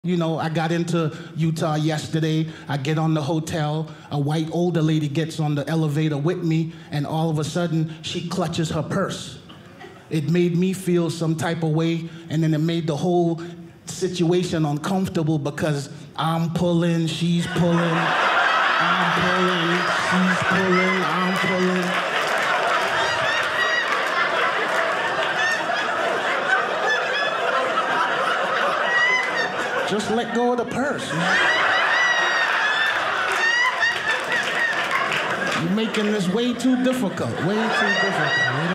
You know, I got into Utah yesterday. I get on the hotel. A white older lady gets on the elevator with me, and all of a sudden, she clutches her purse. It made me feel some type of way, and then it made the whole situation uncomfortable because I'm pulling, she's pulling, I'm pulling, she's pulling, I'm pulling. Just let go of the purse, man. You're making this way too difficult, way too difficult.